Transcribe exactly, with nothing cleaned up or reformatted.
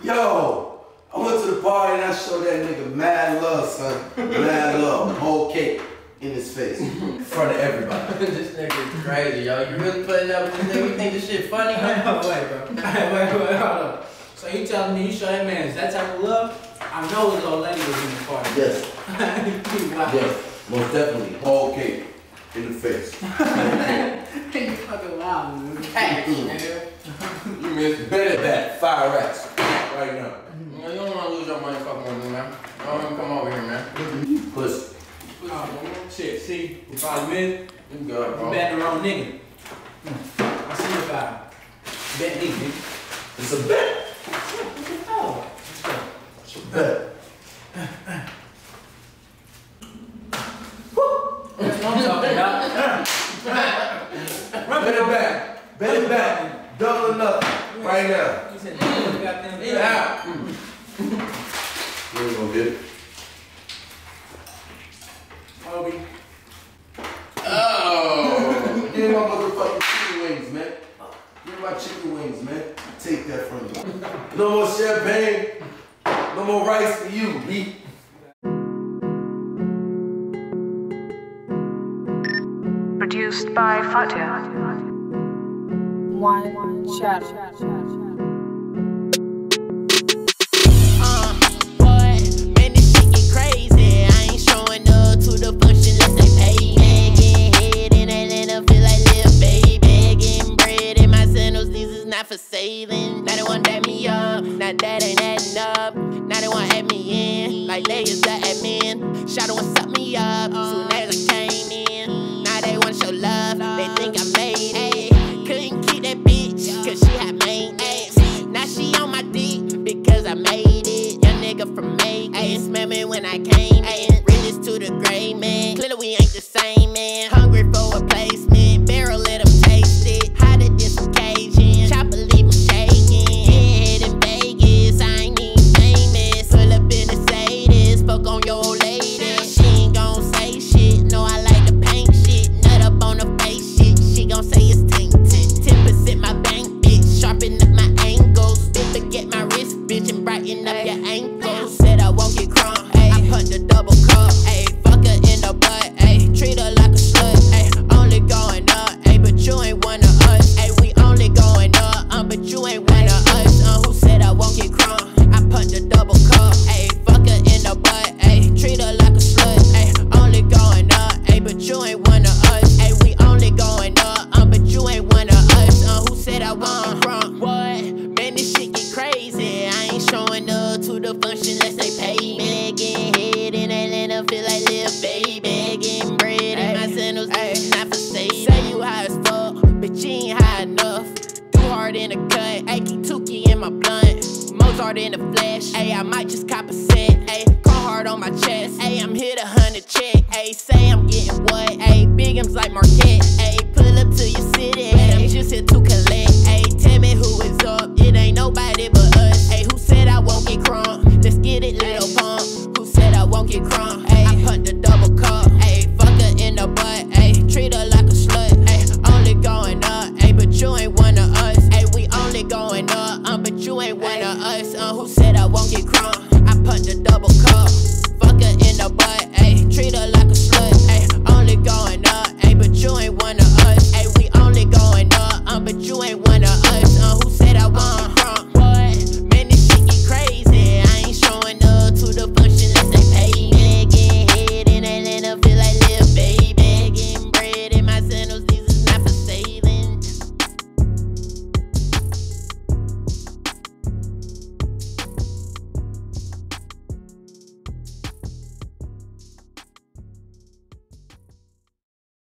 Yo, I went to the party and I showed that nigga mad love, son. Mad love. Whole cake in his face. In front of everybody. This nigga is crazy, yo. You really putting up with this nigga? You think this shit funny, man? Wait, bro. Wait, wait, wait, hold up. So you telling me you show that man that type of love? I know his old lady was in the party. Yes. Wow. Yes. Most definitely. Whole cake in the face. You fucking loud, man. Hey, you miss better that fire rats right now. You don't want to lose your money fucking with me, man. Don't even come over here, man. Pussy. Oh, shit, see, if I win, You good, bro. you bet the wrong nigga. I see if I bet me, nigga. It's a bet. Oh, It's a bet. that's what I'm talking about. Bet it back. Bet it back. Double nothing. Right now. You said, you got them. Yeah. You ain't gonna get it. Obi. Oh. Give me my motherfucking chicken wings, man. Give me my chicken wings, man. Take that from you. No more champagne. No more rice for you, B. Produced by Fatih. One shadow. For saving, now they want that me up, now that ain't adding up. Now they want add me in, like layers that admin. Shadow and suck me up, soon as I came in. Now they want show love, they think I made it. Couldn't keep that bitch, cause she had maintenance. Now she on my dick, because I made it. Young nigga from Macon, smell me when I came in. Realest to the gray man, clearly we ain't the same man. Hungry for a placement, barrel let them taste it. Hotter than some Cajun, chopper leave them shaking. Head in Vegas, I ain't even famous. Pull up in the Mercedes, fuck on your old lady. She ain't gon' say shit, no I like to paint shit. Nut up on her face shit, she gon' say it's tainted. ten percent my bank bitch, sharpen up my angles. Don't forget my wrist bitch and brighten up your ankles. Said I won't get crunk, I put the double cup. Ayy, fuck her in the butt, ayy, treat her like a slut. Ayy, only going up, ayy, but you ain't one of us. Ayy, we only going up, uh, but you ain't one of us. Uh, who said I won't get crunk? I put the double cup, ayy, fuck her in the butt, ayy, treat her like a slut. Ayy, only going up, ayy, but you ain't one of us. Ayy, we only going up, uh, but you ain't one of us. Uh, who said I won't crunk? What? Man, this shit get crazy. I ain't showing up to the function unless they pay me. Getting head in Atlanta, feel like little baby. Getting bread in my sandals, ayy, not for sale. Say you high as fuck, but you ain't high enough. Too hard in the cut, ayy, keep Tukey in my blunt. Mozart in the flesh, ayy, I might just cop a set. Ayy, call hard on my chest, ayy, I'm here to hunt a check. Ayy, say I'm getting what, ayy, bigums like Marquette. Ayy, pull up to your city, ayy, I'm just here to collect. Ayy, tell me who is up, it ain't nobody but us. Ayy, who said I won't get crunk? Let's get it, little pump. Who said I won't get crunk? Ayy, I put the double cup, ayy, fuck her in the butt, ayy, treat her like a slut. Ayy, only going up, ayy, but you ain't one of us. Ayy, we only going up, uh, but you ain't one of us. Uh, who said I won't get crunk? I put the double cup, fuck her in the butt, ayy, treat her like a slut.